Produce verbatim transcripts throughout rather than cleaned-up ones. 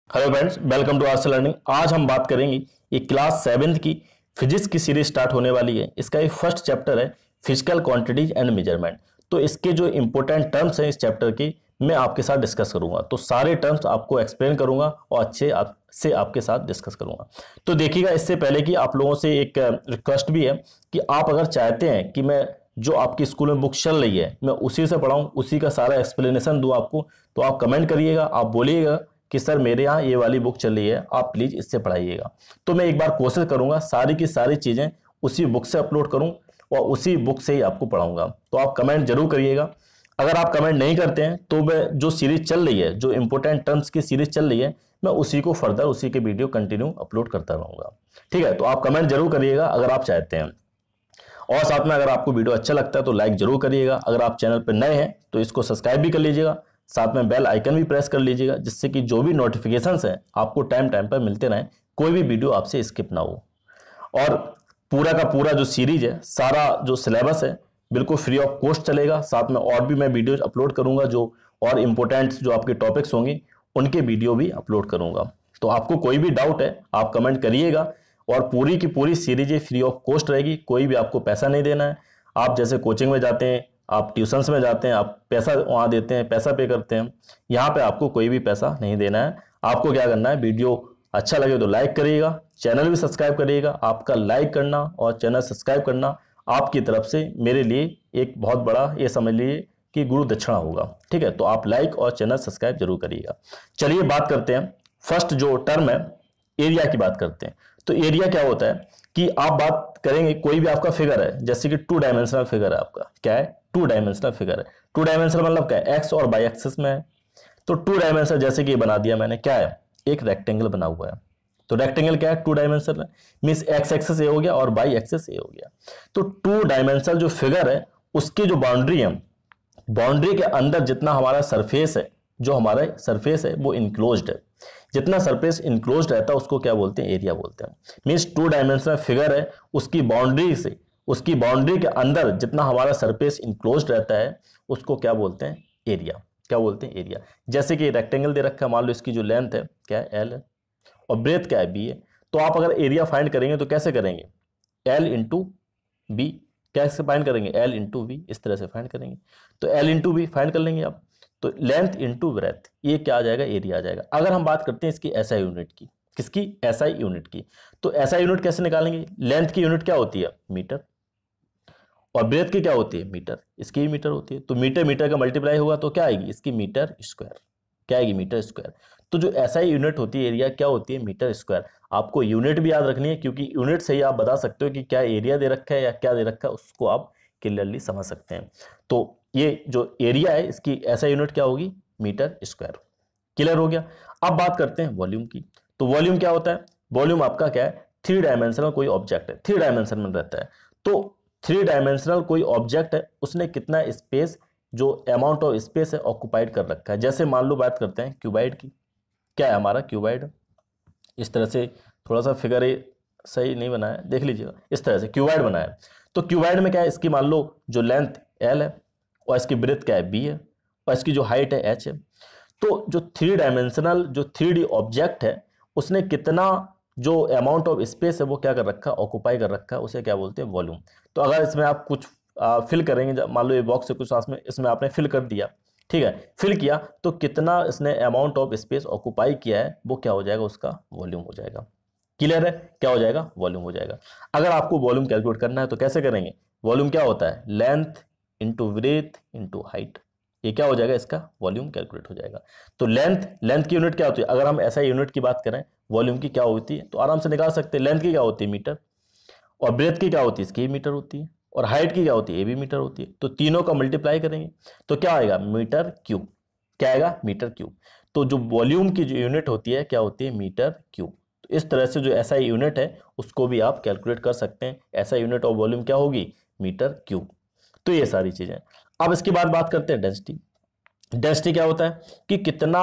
Hello friends, welcome to arts learning. आज हम बात करेंगे ये क्लास सेवेंथ की फिजिक्स की सीरीज स्टार्ट होने वाली है। इसका ये फर्स्ट चैप्टर है फिजिकल क्वांटिटीज एंड मेजरमेंट। तो इसके जो इंपॉर्टेंट टर्म्स हैं इस चैप्टर के मैं आपके साथ डिस्कस करूंगा। तो सारे टर्म्स आपको एक्सप्लेन करूंगा और अच्छे आप, से आपके साथ डिस्कस करूंगा। तो देखिएगा, इससे पहले कि आप लोगों से एक रिक्वेस्ट भी है कि आप अगर चाहते हैं कि मैं जो आपकी स्कूल में बुक चल रही है मैं उसी से पढ़ाऊं, उसी का सारा एक्सप्लेनेशन दूं आपको, तो आप कमेंट करिएगा, आप बोलिएगा कि सर मेरे यहाँ ये वाली बुक चल रही है, आप प्लीज़ इससे पढ़ाइएगा। तो मैं एक बार कोशिश करूंगा सारी की सारी चीज़ें उसी बुक से अपलोड करूं और उसी बुक से ही आपको पढ़ाऊंगा। तो आप कमेंट जरूर करिएगा। अगर आप कमेंट नहीं करते हैं तो मैं जो सीरीज चल रही है, जो इंपॉर्टेंट टर्म्स की सीरीज चल रही है, मैं उसी को फर्दर उसी के वीडियो कंटिन्यू अपलोड करता रहूँगा। ठीक है, तो आप कमेंट जरूर करिएगा अगर आप चाहते हैं। और साथ में अगर आपको वीडियो अच्छा लगता है तो लाइक जरूर करिएगा। अगर आप चैनल पर नए हैं तो इसको सब्सक्राइब भी कर लीजिएगा, साथ में बेल आइकन भी प्रेस कर लीजिएगा, जिससे कि जो भी नोटिफिकेशंस हैं आपको टाइम टाइम पर मिलते रहें, कोई भी वीडियो आपसे स्किप ना हो। और पूरा का पूरा जो सीरीज है, सारा जो सिलेबस है बिल्कुल फ्री ऑफ कॉस्ट चलेगा। साथ में और भी मैं वीडियोज अपलोड करूंगा, जो और इम्पोर्टेंट जो आपके टॉपिक्स होंगे उनके वीडियो भी अपलोड करूंगा। तो आपको कोई भी डाउट है आप कमेंट करिएगा। और पूरी की पूरी सीरीज फ्री ऑफ कॉस्ट रहेगी, कोई भी आपको पैसा नहीं देना है। आप जैसे कोचिंग में जाते हैं, आप ट्यूशन्स में जाते हैं, आप पैसा वहाँ देते हैं, पैसा पे करते हैं, यहाँ पे आपको कोई भी पैसा नहीं देना है। आपको क्या करना है, वीडियो अच्छा लगे तो लाइक करिएगा, चैनल भी सब्सक्राइब करिएगा। आपका लाइक करना और चैनल सब्सक्राइब करना आपकी तरफ से मेरे लिए एक बहुत बड़ा, ये समझ लीजिए कि गुरु दक्षिणा होगा। ठीक है, तो आप लाइक और चैनल सब्सक्राइब जरूर करिएगा। चलिए बात करते हैं, फर्स्ट जो टर्म है एरिया की बात करते हैं। तो एरिया क्या होता है कि आप बात करेंगे, कोई भी आपका फिगर है, जैसे कि टू डायमेंशनल फिगर है आपका, क्या है, टू डायमेंशनल फिगर है। टू डायमेंशनल मतलब क्या है, एक्स और वाई एक्सिस में है। तो टू डायमेंशनल जैसे कि ये बना दिया मैंने, क्या है, एक रेक्टेंगल बना हुआ है। तो रेक्टेंगल क्या है, टू डायमेंशनल है, मींस एक्स एक्सिस ए हो गया और वाई एक्सिस ए हो गया। तो टू डायमेंशनल जो फिगर है उसकी जो बाउंड्री है, बाउंड्री के अंदर जितना हमारा सरफेस है, जो हमारा सरफेस है वो इनक्लोज्ड है। जितना सरफेस इनक्लोज्ड रहता है उसको क्या बोलते हैं, एरिया बोलते हैं। मींस टू डायमेंशनल फिगर है, उसकी बाउंड्री से, उसकी बाउंड्री के अंदर जितना हमारा सरफेस इनक्लोज्ड रहता है उसको क्या बोलते हैं, एरिया। क्या बोलते हैं, एरिया। जैसे कि रेक्टेंगल दे रखा है, मान लो इसकी जो लेंथ है क्या है, एल है, और ब्रेथ क्या है, बी है। तो आप अगर एरिया फाइंड करेंगे तो कैसे करेंगे, एल इंटू बी, कैसे फाइंड करेंगे, एल इंटू बी, इस तरह से फाइंड करेंगे। तो एल इंटू बी फाइंड कर लेंगे आप। तो लेंथ इंटू ब्रेथ, ये क्या आ जाएगा, एरिया आ जाएगा। अगर हम बात करते हैं इसकी एसआई यूनिट की, किसकी, एसआई यूनिट की, तो एसआई यूनिट कैसे निकालेंगे, लेंथ की यूनिट क्या होती है, मीटर, और ब्रेथ की क्या होती है, मीटर, इसकी भी मीटर होती है। तो मीटर मीटर का मल्टीप्लाई होगा तो क्या आएगी, इसकी मीटर स्क्वायर, क्या आएगी, मीटर स्क्वायर। तो जो एसआई यूनिट होती है एरिया, क्या होती है, मीटर स्क्वायर। आपको यूनिट भी याद रखनी है, क्योंकि यूनिट से ही आप बता सकते हो कि क्या एरिया दे रखा है या क्या दे रखा है, उसको आप क्लियरली समझ सकते हैं। तो ये जो एरिया है इसकी एसआई यूनिट क्या होगी, मीटर स्क्वायर। क्लियर हो गया। अब बात करते हैं वॉल्यूम की। तो वॉल्यूम क्या होता है, वॉल्यूम आपका क्या है, थ्री डायमेंशनल कोई ऑब्जेक्ट है, थ्री डायमेंशन में रहता है। तो थ्री डायमेंशनल कोई ऑब्जेक्ट है, उसने कितना स्पेस, जो अमाउंट ऑफ स्पेस है ऑक्युपाइड कर रखा है। जैसे मान लो बात करते हैं क्यूबाइड की, क्या है हमारा क्यूबाइड, इस तरह से, थोड़ा सा फिगर सही नहीं बनाया, देख लीजिएगा, इस तरह से क्यूबाइड बनाया। तो क्यूबाइड में क्या है, इसकी मान लो जो लेंथ एल है और इसकी ब्रेथ क्या है, बी है, और इसकी जो हाइट है एच है। तो जो थ्री डायमेंशनल जो थ्री डी ऑब्जेक्ट है उसने कितना जो अमाउंट ऑफ स्पेस है वो क्या कर रखा है, ऑक्युपाई कर रखा है, उसे क्या बोलते हैं, वॉल्यूम। तो अगर इसमें आप कुछ आ, फिल करेंगे, मान लो ये बॉक्स से कुछ इसमें इसमें आपने फिल कर दिया, ठीक है, फिल किया, तो कितना इसने अमाउंट ऑफ स्पेस ऑक्युपाई किया है वो क्या हो जाएगा, उसका वॉल्यूम हो जाएगा। क्लियर है, क्या हो जाएगा, वॉल्यूम हो जाएगा। अगर आपको वॉल्यूम कैलकुलेट करना है तो कैसे करेंगे, वॉल्यूम क्या होता है, length into breadth into height, ये क्या हो जाएगा, इसका वॉल्यूम कैलकुलेट हो जाएगा। तो लेंथ, लेंथ की यूनिट क्या होती है, अगर हम ऐसा यूनिट की बात करें वॉल्यूम की क्या होती है, तो आराम से निकाल सकते हैं। लेंथ की क्या होती है, मीटर, और ब्रेथ की क्या होती है, इसकी भी मीटर होती है, और हाइट की क्या होती है, ये भी मीटर होती है। तो तीनों का मल्टीप्लाई करेंगे तो क्या आएगा, मीटर क्यूब, क्या आएगा, मीटर क्यूब। तो जो वॉल्यूम की जो यूनिट होती है क्या होती है, मीटर क्यूब। तो इस तरह से जो ऐसा यूनिट है उसको भी आप कैलकुलेट कर सकते हैं। ऐसा यूनिट ऑफ वॉल्यूम क्या होगी, मीटर क्यूब। तो ये सारी चीजें। अब इसके बाद बात करते हैं डेंसिटी। डेंसिटी क्या होता है कि कितना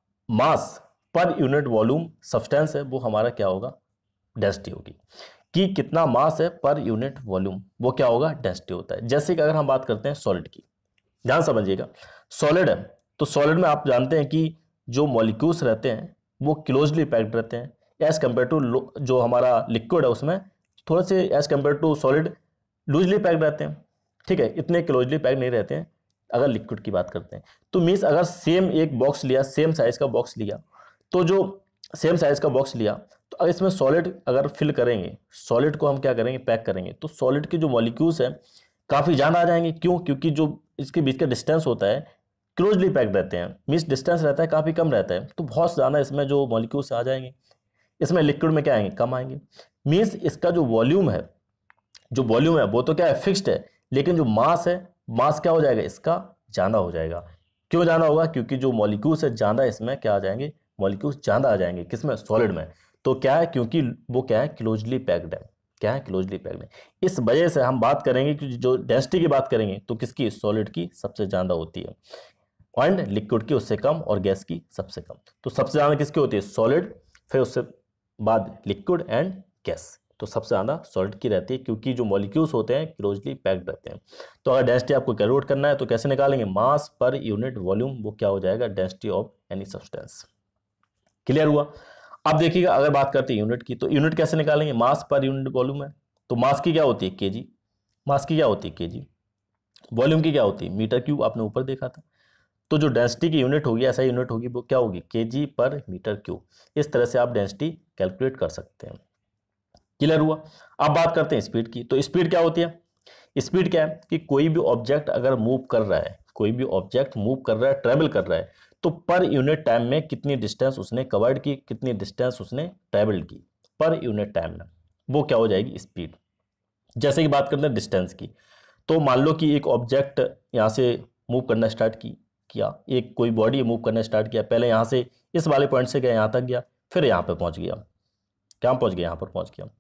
मास पर यूनिट वॉल्यूम सब्सटेंस है वो हमारा क्या होगा, डेंसिटी होगी। कि कितना मास है पर यूनिट वॉल्यूम, वो क्या होगा, डेंसिटी होता है। जैसे कि अगर हम बात करते हैं सॉलिड की, ध्यान समझिएगा, सॉलिड है तो सॉलिड में आप जानते हैं कि जो मॉलिक्यूल्स रहते हैं वो क्लोजली पैक्ड रहते हैं एज कम्पेयर टू जो हमारा लिक्विड है उसमें थोड़े से as compared to solid loosely packed रहते हैं। ठीक है, इतने क्लोजली पैक्ड नहीं रहते हैं अगर लिक्विड की बात करते हैं। तो मीन्स अगर सेम एक बॉक्स लिया, सेम साइज का बॉक्स लिया, तो जो सेम साइज का बॉक्स लिया तो अगर इसमें सॉलिड अगर फिल करेंगे, सॉलिड को हम क्या करेंगे, पैक करेंगे, तो सॉलिड के जो मॉलिक्यूल्स है काफ़ी ज़्यादा आ जाएंगे। क्यों? क्योंकि जो इसके बीच का डिस्टेंस होता है क्लोजली पैक्ड रहते हैं, मीन्स डिस्टेंस रहता है काफ़ी कम रहता है, तो बहुत ज़्यादा इसमें जो मॉलिक्यूल्स आ जाएंगे। इसमें लिक्विड में क्या आएंगे, कम आएंगे। मीन्स इसका जो वॉल्यूम है, जो वॉल्यूम है वो तो क्या है, फिक्स्ड है, लेकिन जो मास है, मास क्या हो जाएगा, इसका ज़्यादा हो जाएगा। क्यों ज़्यादा होगा? क्योंकि जो मॉलिक्यूल्स है ज़्यादा इसमें क्या आ जाएंगे, मॉलिक्यूल्स ज़्यादा आ जाएंगे किसमें, सॉलिड में। तो क्या है, क्योंकि वो क्या है, क्लोजली पैक्ड है। क्या है, क्लोजली पैक्ड है। इस वजह से हम बात करेंगे कि जो डेंसिटी की बात करेंगे तो किसकी, सॉलिड की सबसे ज़्यादा होती है, एंड लिक्विड की उससे कम, और गैस की सबसे कम। तो सबसे ज़्यादा किसकी होती है, सॉलिड, फिर उससे बाद लिक्विड एंड गैस। तो सबसे ज़्यादा सॉलिड की रहती है क्योंकि जो मॉलिक्यूल्स होते हैं क्लोजली पैक्ड रहते हैं। तो अगर डेंसिटी आपको कैलकुलेट करना है तो कैसे निकालेंगे, मास पर यूनिट वॉल्यूम, वो क्या हो जाएगा, density of any substance. Clear हुआ? अब देखिएगा अगर बात करते हैं यूनिट की, तो यूनिट कैसे निकालेंगे, मास पर यूनिट वॉल्यूम है, तो मास की क्या होती है, केजी। मास की क्या होती है, केजी। वॉल्यूम की क्या होती है, मीटर क्यूब, आपने ऊपर देखा था। तो जो डेंसिटी की यूनिट होगी, ऐसा यूनिट होगी, वो क्या होगी, केजी पर मीटर क्यूब। इस तरह से आप डेंसिटी कैलकुलेट कर सकते हैं। क्लियर हुआ? अब बात करते हैं स्पीड की। तो स्पीड क्या होती है, स्पीड क्या है कि कोई भी ऑब्जेक्ट अगर मूव कर रहा है, कोई भी ऑब्जेक्ट मूव कर रहा है, ट्रेवल कर रहा है, तो पर यूनिट टाइम में कितनी डिस्टेंस उसने कवर्ड की, कितनी डिस्टेंस उसने ट्रेवल्ड की पर यूनिट टाइम में, वो क्या हो जाएगी, स्पीड। जैसे कि बात करते हैं डिस्टेंस की, तो मान लो कि एक ऑब्जेक्ट यहाँ से मूव करना स्टार्ट की किया, एक कोई बॉडी मूव करना स्टार्ट किया, पहले यहाँ से इस वाले पॉइंट से गया, यहाँ तक गया, फिर यहाँ पे पहुँच गया, क्या पहुँच गया, यहाँ पर पहुँच गया।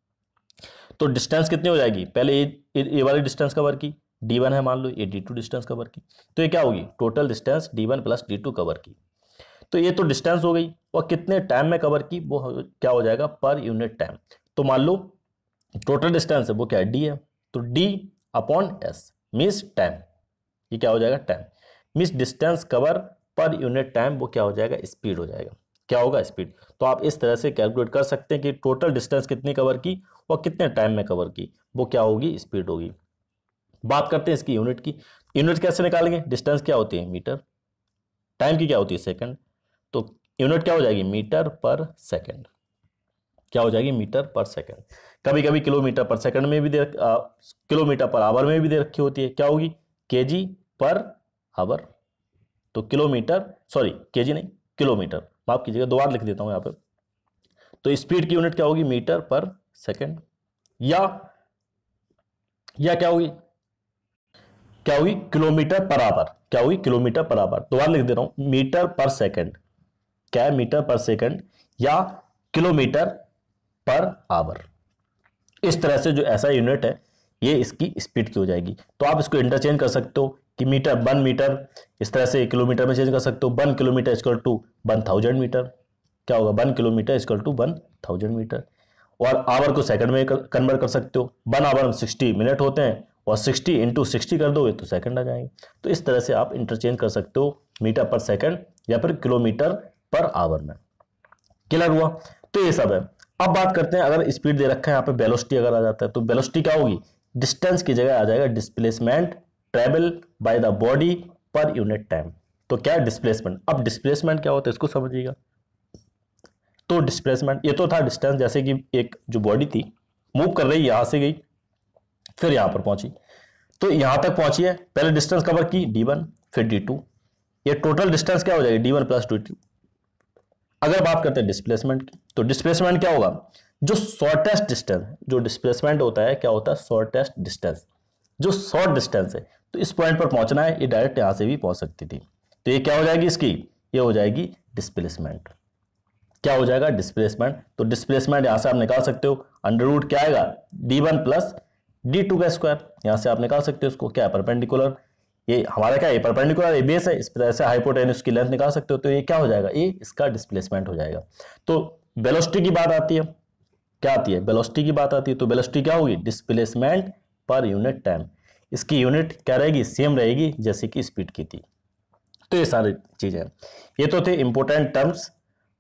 तो डिस्टेंस कितनी हो जाएगी, पहले ये ये वाली डिस्टेंस कवर की, डी वन है मान लो, ये डी टू डिस्टेंस कवर की, तो ये क्या होगी, total distance D one plus D two cover की। तो ये तो डिस्टेंस हो गई, और कितने टाइम में कवर की, वो क्या हो जाएगा, पर यूनिट टाइम। तो मान लो टोटल डिस्टेंस है वो क्या है, डी है, तो D upon S means time, ये क्या हो जाएगा, time means distance cover per unit time, वो क्या हो जाएगा, स्पीड हो जाएगा। क्या होगा, स्पीड। तो आप इस तरह से कैलकुलेट कर सकते हैं कि टोटल डिस्टेंस कितनी कवर की और कितने टाइम में कवर की, वो क्या होगी, स्पीड होगी। बात करते हैं इसकी यूनिट की। यूनिट कैसे निकालेंगे, डिस्टेंस क्या होती है, मीटर, टाइम की क्या होती है, सेकंड, तो यूनिट क्या हो जाएगी, मीटर पर सेकंड। क्या हो जाएगी, मीटर पर सेकंड। कभी कभी किलोमीटर पर सेकंड में भी दे, किलोमीटर पर आवर में भी दे रखी होती है, क्या होगी, केजी पर आवर। तो किलोमीटर, सॉरी केजी नहीं, किलोमीटर, माफ कीजिएगा, दो बार लिख देता हूं यहां पे। तो स्पीड की यूनिट क्या होगी, मीटर पर सेकंड, या या क्या होगी, क्या होगी, किलोमीटर पर आवर। क्या होगी, किलोमीटर पर आवर। दो बार लिख दे रहा हूं, मीटर पर सेकंड, क्या है, मीटर पर सेकंड, या किलोमीटर पर आवर। इस तरह से जो ऐसा यूनिट है ये इसकी स्पीड की हो जाएगी। तो आप इसको इंटरचेंज कर सकते हो कि मीटर वन मीटर, इस तरह से किलोमीटर में चेंज कर सकते हो, one kilometre equal to one thousand metre. क्या होगा, one kilometre equal to one thousand metre. और आवर को सेकंड में कन्वर्ट कर सकते हो, वन आवर में सिक्सटी मिनट होते हैं, और सिक्सटी इंटू सिक्सटी कर दोगे तो सेकंड आ जाएंगे। तो इस तरह से आप इंटरचेंज कर सकते हो मीटर पर सेकंड या फिर किलोमीटर पर आवर में। क्लियर हुआ? तो ये सब है। अब बात करते हैं, अगर स्पीड दे रखा है यहाँ पे, वेलोसिटी अगर आ जाता है, तो वेलोसिटी क्या होगी, डिस्टेंस की जगह आ जाएगा displacement travel by the body per unit time. तो क्या है, डिस्प्लेसमेंट। अब डिस्प्लेसमेंट क्या होता है इसको समझिएगा। तो डिस्प्लेसमेंट, ये तो था डिस्टेंस, जैसे कि एक जो बॉडी थी मूव कर रही, यहां से गई फिर यहां पर पहुंची, तो यहां तक पहुंची है, पहले डिस्टेंस कवर की डी वन फिर डी टू, ये टोटल डिस्टेंस क्या हो जाएगी, D one plus D two. अगर बात करते हैं डिस्प्लेसमेंट की, तो डिस्प्लेसमेंट क्या होगा, जो शॉर्टेस्ट डिस्टेंस, जो डिस्प्लेसमेंट होता है क्या होता है, शॉर्टेस्ट डिस्टेंस, जो शॉर्ट डिस्टेंस है, तो इस पॉइंट पर पहुंचना है, ये डायरेक्ट यहां से भी पहुंच सकती थी, तो ये क्या हो जाएगी इसकी, ये हो जाएगी डिस्प्लेसमेंट। क्या हो जाएगा, डिस्प्लेसमेंट। तो डिस्प्लेसमेंट यहां से आप निकाल सकते हो, अंडर रूट क्या आएगा, D one plus D two का स्क्वायर, यहां से आप निकाल सकते हो उसको, क्या है, परपेंडिकुलर, ये हमारा क्या है, परपेंडिकुलर, ये बेस है, इस तरह से हाइपोटेन्यूज की लेंथ निकाल सकते हो, तो ये क्या हो जाएगा, ये इसका डिस्प्लेसमेंट हो जाएगा। तो वेलोसिटी की बात आती है, क्या आती है, वेलोसिटी की बात आती है, तो वेलोसिटी क्या होगी, डिस्प्लेसमेंट पर यूनिट टाइम। इसकी यूनिट क्या रहेगी, सेम रहेगी जैसे कि स्पीड की थी। तो ये सारी चीजें, ये तो थे इंपॉर्टेंट टर्म्स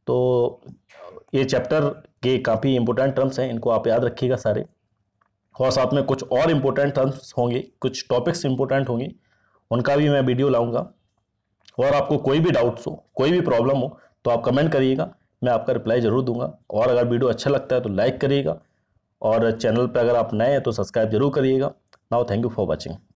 तो ये चैप्टर के काफ़ी इंपॉर्टेंट टर्म्स हैं, इनको आप याद रखिएगा सारे, और साथ में कुछ और इम्पोर्टेंट टर्म्स होंगे, कुछ टॉपिक्स इंपॉर्टेंट होंगे, उनका भी मैं वीडियो लाऊंगा। और आपको कोई भी डाउट्स हो, कोई भी प्रॉब्लम हो, तो आप कमेंट करिएगा, मैं आपका रिप्लाई ज़रूर दूंगा। और अगर वीडियो अच्छा लगता है तो लाइक करिएगा, और चैनल पर अगर आप नए हैं तो सब्सक्राइब जरूर करिएगा। Now thank you for watching.